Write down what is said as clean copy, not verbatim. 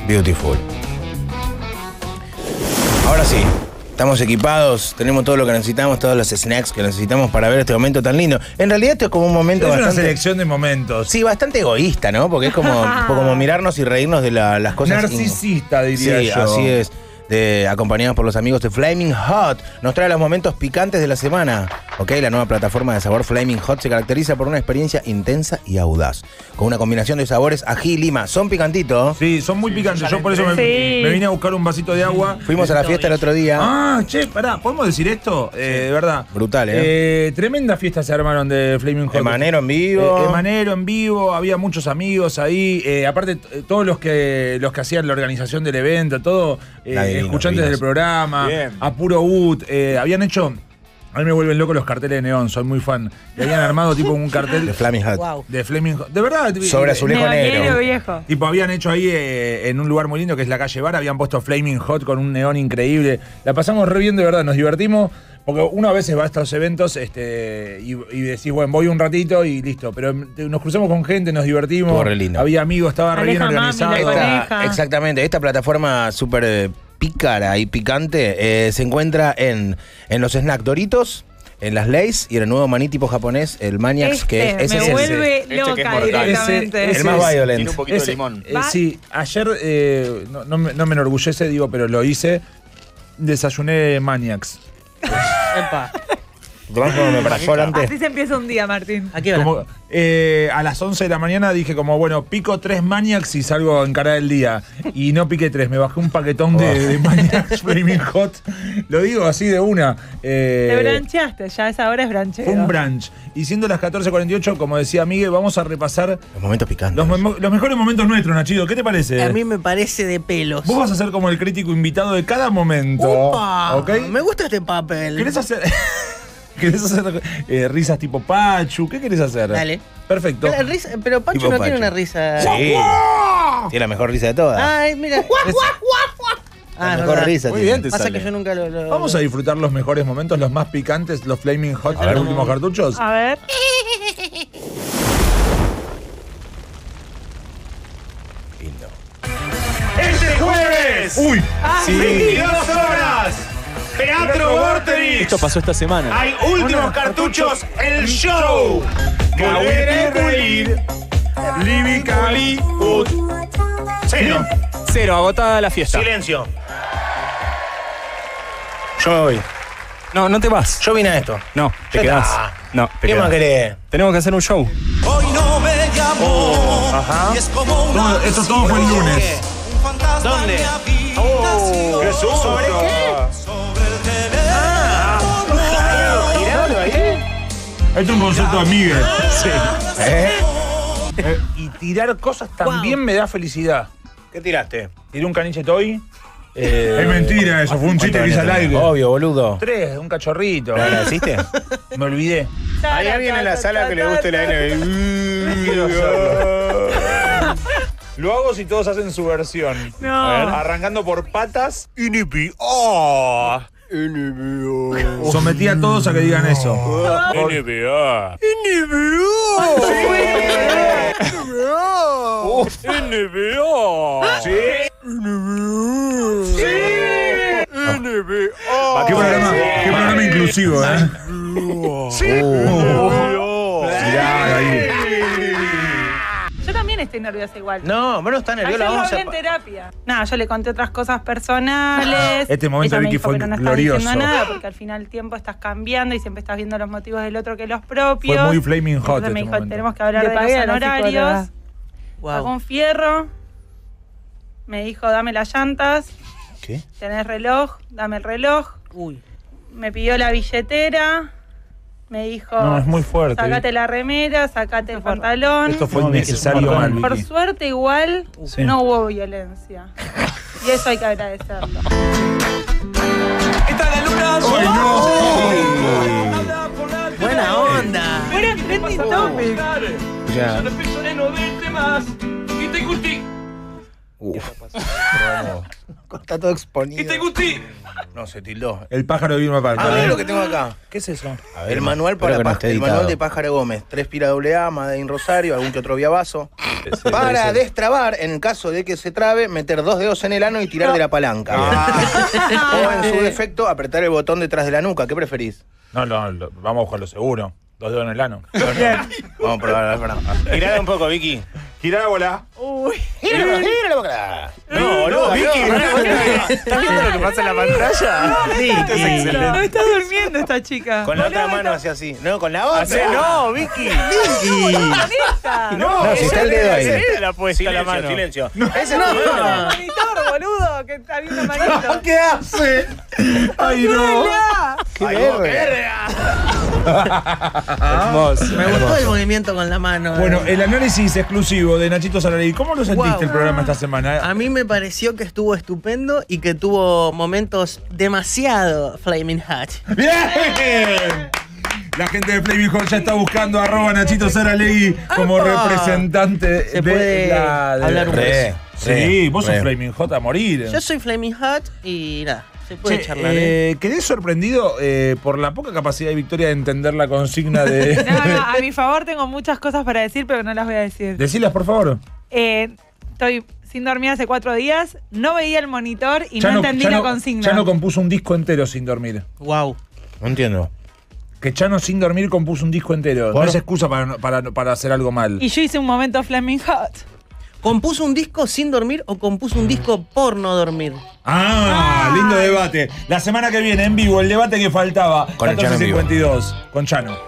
Beautiful. Ahora sí, estamos equipados, tenemos todo lo que necesitamos, todos los snacks que necesitamos para ver este momento tan lindo. En realidad esto es como un momento bastante... Es una selección de momentos. Sí, bastante egoísta, ¿no? Porque es como mirarnos y reírnos de las cosas... Narcisista, diría yo. Sí, así es. Acompañados por los amigos de Flaming Hot, nos trae los momentos picantes de la semana. Ok, la nueva plataforma de sabor Flaming Hot se caracteriza por una experiencia intensa y audaz, con una combinación de sabores ají y lima. ¿Son picantitos? Sí, son muy picantes. Yo por eso me vine a buscar un vasito de agua. Fuimos a la fiesta el otro día. Ah, che, pará, ¿podemos decir esto? De verdad. Brutal, tremenda fiesta se armaron de Flaming Hot. Emanero en vivo. Emanero en vivo, había muchos amigos ahí. Aparte, todos los que hacían la organización del evento, todo... escuchantes del programa, bien. A Puro Wood, habían hecho... A mí me vuelven locos los carteles de neón, soy muy fan. Y habían armado tipo un cartel... De Flaming Hot. Wow. De Flaming Hot. De verdad. Sobre azulejo negro. Viejo. Tipo, habían hecho ahí en un lugar muy lindo que es la calle Bar, habían puesto Flaming Hot con un neón increíble. La pasamos re bien, de verdad, nos divertimos. Porque uno a veces va a estos eventos y decís, bueno, voy un ratito y listo. Pero nos cruzamos con gente, nos divertimos. Estuvo re lindo. Había amigos, estaba re bien organizado. Exactamente, esta plataforma súper pícara y picante se encuentra en los snack Doritos, en las Lay's y en el nuevo maní tipo japonés, el Maniacs, que es me vuelve loca directamente. El más violento. Tiene un poquito de limón. Sí, ayer no me enorgullece, digo, pero lo hice. Desayuné Maniacs. Epa. Así se empieza un día, Martín. ¿A qué hora? A las 11 de la mañana dije como, bueno, pico 3 Maniacs y salgo a encarar el día. Y no piqué 3, me bajé un paquetón de Maniacs Flaming Hot. Lo digo así de una. Te brancheaste, ya a esa hora es brancheo. Fue un brunch. Y siendo las 14:48, como decía Miguel, vamos a repasar los momentos picantes. Los mejores momentos nuestros, Nachito. ¿Qué te parece? A mí me parece de pelos. Vos vas a ser como el crítico invitado de cada momento. ¡Opa! ¿Ok? Me gusta este papel. ¿Querés hacer risas tipo Pachu? ¿Qué querés hacer? Dale. Perfecto. Pero Pachu Tipo no tiene Pachu. una risa. Sí. Tiene la mejor risa de todas. Ay, mira. La mejor risa. Muy tiene. bien, te Pasa sale. que yo nunca lo... Vamos a disfrutar los mejores momentos, los más picantes, los Flaming Hot, los últimos cartuchos. A ver. Lindo. ¡Este jueves! ¡Uy! 22 horas. Teatro Vorterix. Esto pasó esta semana. Hay últimos cartuchos. El show. Volver a pulir. Líbica. Cero. 0, agotada la fiesta. Silencio. Yo me voy. No te vas. Yo vine a esto. No, te Ya quedás. está. No, te ¿Qué más quedás. querés? Tenemos que hacer un show. Hoy no me llamó. Ajá. Y es como una Esto todo fue el lunes. un fantasma ¿Dónde? en mi habitación. ¡Qué susto! Sobre el teléfono. ¿Tirando ahí? Esto es un concepto de Miguel. Sí. Y tirar cosas también me da felicidad. ¿Qué tiraste? Tiré un caniche toy. Es mentira eso, fue un chiste que hice al aire. Obvio, boludo. 3, un cachorrito. ¿Lo agradeciste? Me olvidé. ¿Hay alguien en la sala que le guste la Lo hago si todos hacen su versión. No. A ver, arrancando por patas. Sometí a todos a que digan eso. Qué programa inclusivo, ¿eh? Mirá ahí. Yo también estoy nerviosa igual. No, vos no estás nervioso. Ayer lo Vamos hablé en terapia. Nada, yo le conté otras cosas personales. Este momento, Ella me Vicky, dijo, fue pero no estás glorioso. diciendo nada porque al final del tiempo estás cambiando y siempre estás viendo los motivos del otro que los propios. Fue muy Flaming Hot Entonces me este dijo, momento. tenemos que hablar Le de pagué los a la honorarios. psicóloga. Pagó Wow. un fierro. Me dijo, dame las llantas. ¿Qué? ¿Tenés reloj? Dame el reloj. Uy. Me pidió la billetera. Me dijo, No, es muy fuerte. sacate la remera, sacate el pantalón. Esto fue No, Vicky, innecesario es un mal, Por Vicky. suerte igual Sí. no hubo violencia. Y eso hay que agradecerlo. Esta la luna. ¡Ay, no! Buena onda. Fuera trending topic. Ya. Y te gusti. Está todo exponido. Y te gusti. No, se tildó. El pájaro de Vilma Palma. Ah, mira lo que tengo acá. ¿Qué es eso? A ver, el manual el manual de Pájaro Gómez. 3 Pira AA, Made in Rosario, algún que otro viavazo. Para destrabar, en el caso de que se trabe, meter 2 dedos en el ano y tirar de la palanca. O en su defecto, apretar el botón detrás de la nuca. ¿Qué preferís? No, vamos a buscarlo seguro. 2 dedos en el ano. Vamos a probar. Girala un poco, Vicky. Gira la bola. Uy. ¡Gíralo la boca! No, Vicky. ¿Estás viendo lo que pasa en la pantalla? Sí, No está durmiendo esta chica. Con la otra mano hacia así. No, con la otra. No, Vicky. ¡Esta! No, si está el dedo ahí. Esta la puesta la mano. Silencio. ¡Ese no! Monitor, boludo, que está viendo manito. ¿Qué hace? ¡Ay, no! ¡Qué verga! Hermoso. Me gustó el movimiento con la mano. Bueno, el análisis exclusivo de Nachito Saralegui. ¿Cómo lo sentiste Wow. el programa esta semana? A mí me pareció que estuvo estupendo y que tuvo momentos demasiado Flaming Hot. ¡Bien! La gente de Flaming Hot ya está buscando @ Nachito Saralegui como ¡Apa! representante Se de puede la... hablar un Re. Sí, vos sos Flaming Hot a morir. Yo soy Flaming Hot y nada, se puede Che, charlar. quedé sorprendido por la poca capacidad de Victoria de entender la consigna de... No, a mi favor tengo muchas cosas para decir, pero no las voy a decir. Decilas, por favor. Estoy sin dormir hace 4 días, no veía el monitor y no entendí la consigna. Chano compuso un disco entero sin dormir. Wow. No entiendo. Que Chano sin dormir compuso un disco entero. ¿Por? No es excusa para hacer algo mal. Y yo hice un momento Flaming Hot. ¿Compuso un disco sin dormir o compuso un disco por no dormir? Lindo debate. La semana que viene, en vivo, el debate que faltaba. Con el Chano en vivo. 14:52. Con Chano.